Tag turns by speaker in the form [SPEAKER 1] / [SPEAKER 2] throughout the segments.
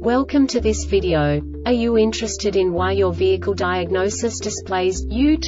[SPEAKER 1] Welcome to this video. Are you interested in why your vehicle diagnosis displays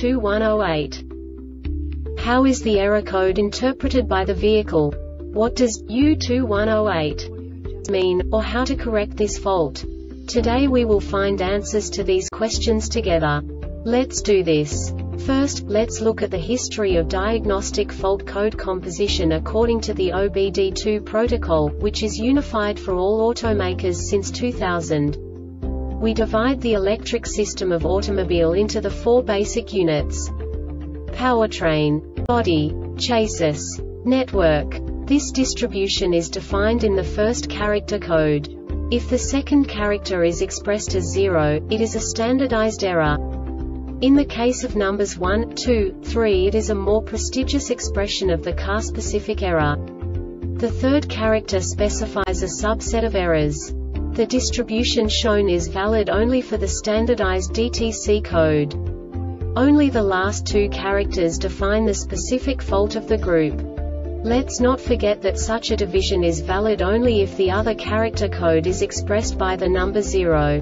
[SPEAKER 1] U2108? How is the error code interpreted by the vehicle? What does U2108 mean, or how to correct this fault? Today we will find answers to these questions together. Let's do this. First, let's look at the history of diagnostic fault code composition according to the OBD2 protocol, which is unified for all automakers since 2000. We divide the electric system of automobile into the four basic units: powertrain, body, chassis, network. This distribution is defined in the first character code. If the second character is expressed as 0, it is a standardized error. In the case of numbers 1, 2, 3, it is a more prestigious expression of the car-specific error. The third character specifies a subset of errors. The distribution shown is valid only for the standardized DTC code. Only the last two characters define the specific fault of the group. Let's not forget that such a division is valid only if the other character code is expressed by the number 0.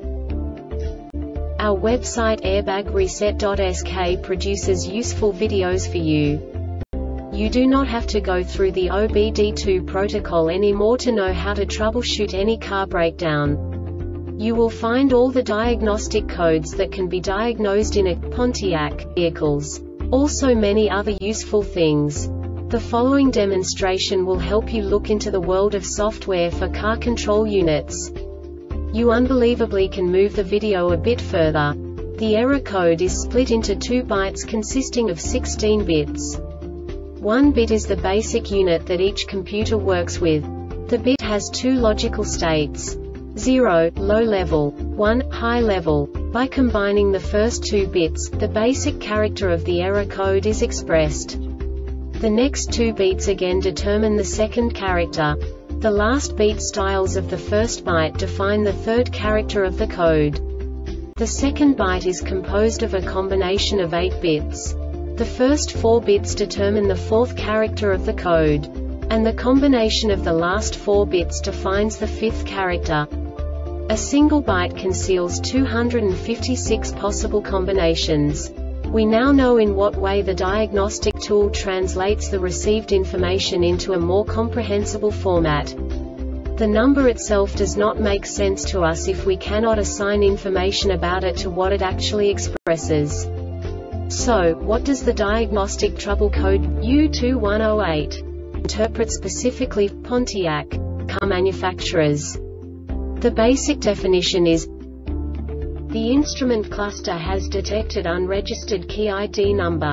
[SPEAKER 1] Our website airbagreset.sk produces useful videos for you. You do not have to go through the OBD2 protocol anymore to know how to troubleshoot any car breakdown. You will find all the diagnostic codes that can be diagnosed in a Pontiac vehicles. Also many other useful things. The following demonstration will help you look into the world of software for car control units. You unbelievably can move the video a bit further. The error code is split into 2 bytes consisting of 16 bits. 1 bit is the basic unit that each computer works with. The bit has 2 logical states: 0, low level, 1, high level. By combining the first 2 bits, the basic character of the error code is expressed. The next 2 beats again determine the second character. The last beat styles of the first byte define the third character of the code. The second byte is composed of a combination of 8 bits. The first 4 bits determine the fourth character of the code. And the combination of the last 4 bits defines the fifth character. A single byte conceals 256 possible combinations. We now know in what way the diagnostic tool translates the received information into a more comprehensible format. The number itself does not make sense to us if we cannot assign information about it to what it actually expresses. So, what does the diagnostic trouble code U2108 interpret specifically for Pontiac car manufacturers? The basic definition is: the instrument cluster has detected unregistered key ID number.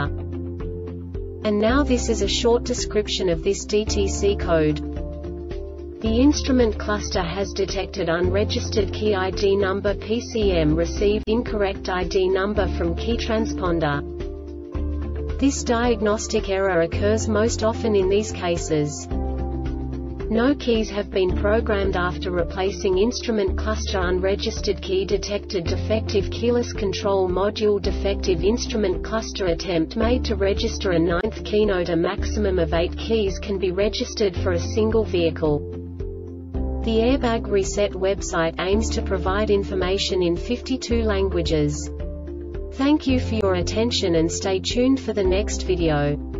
[SPEAKER 1] And now this is a short description of this DTC code. The instrument cluster has detected unregistered key ID number PCM received incorrect ID number from key transponder. This diagnostic error occurs most often in these cases: no keys have been programmed after replacing instrument cluster unregistered key detected defective keyless control module defective instrument cluster attempt made to register a 9th keynote. A maximum of 8 keys can be registered for a single vehicle. The Airbag Reset website aims to provide information in 52 languages. Thank you for your attention and stay tuned for the next video.